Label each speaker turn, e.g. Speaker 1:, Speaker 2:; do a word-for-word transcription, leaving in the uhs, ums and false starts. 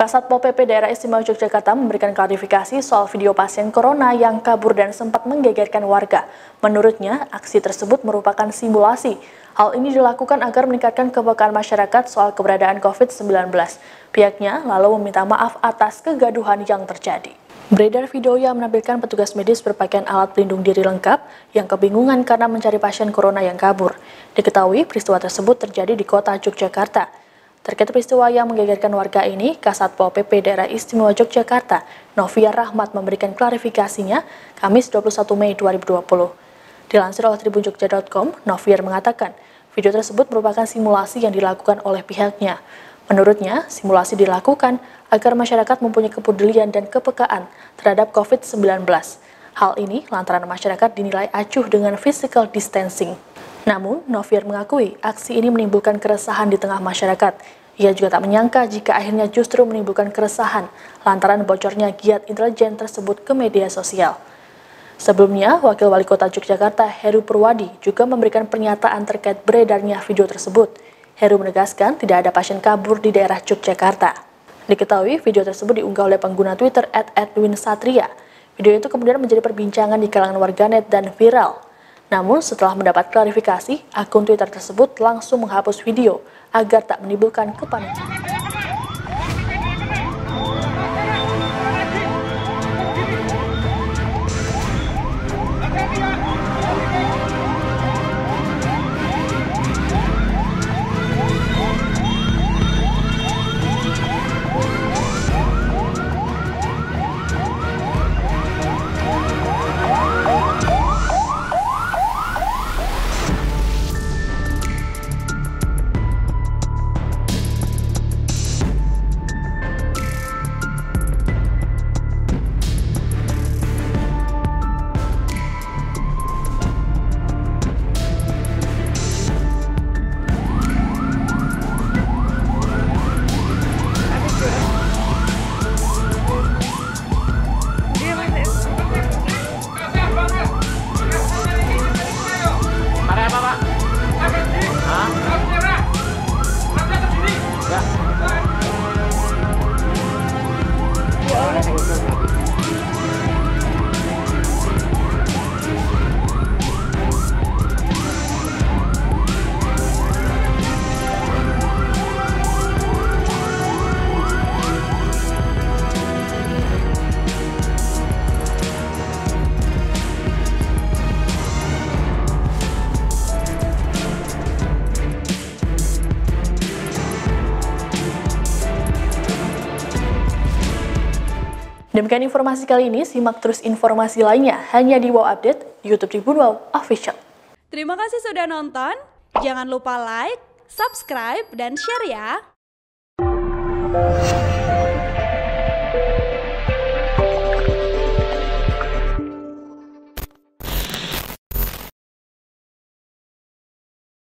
Speaker 1: Kasatpol P P Daerah Istimewa Yogyakarta memberikan klarifikasi soal video pasien corona yang kabur dan sempat menggegerkan warga. Menurutnya, aksi tersebut merupakan simulasi. Hal ini dilakukan agar meningkatkan kepekaan masyarakat soal keberadaan covid sembilan belas. Pihaknya lalu meminta maaf atas kegaduhan yang terjadi. Beredar video yang menampilkan petugas medis berpakaian alat pelindung diri lengkap yang kebingungan karena mencari pasien corona yang kabur. Diketahui peristiwa tersebut terjadi di kota Yogyakarta. Terkait peristiwa yang menggegerkan warga ini, Kasatpol P P Daerah Istimewa Yogyakarta, Noviar Rahmat memberikan klarifikasinya Kamis dua puluh satu Mei dua ribu dua puluh. Dilansir oleh tribun jogja titik com, Noviar mengatakan video tersebut merupakan simulasi yang dilakukan oleh pihaknya. Menurutnya, simulasi dilakukan agar masyarakat mempunyai kepedulian dan kepekaan terhadap covid sembilan belas. Hal ini lantaran masyarakat dinilai acuh dengan physical distancing. Namun, Noviar mengakui aksi ini menimbulkan keresahan di tengah masyarakat. Ia juga tak menyangka jika akhirnya justru menimbulkan keresahan lantaran bocornya giat intelijen tersebut ke media sosial. Sebelumnya, Wakil Wali Kota Yogyakarta Heru Purwadi juga memberikan pernyataan terkait beredarnya video tersebut. Heru menegaskan tidak ada pasien kabur di daerah Yogyakarta. Diketahui video tersebut diunggah oleh pengguna Twitter et edwin satria. Video itu kemudian menjadi perbincangan di kalangan warganet dan viral. Namun setelah mendapat klarifikasi, akun Twitter tersebut langsung menghapus video agar tak menimbulkan kepanikan. Demikian informasi kali ini, simak terus informasi lainnya hanya di Wow Update, YouTube Tribun Wow Official.
Speaker 2: Terima kasih sudah nonton, jangan lupa like, subscribe, dan share ya!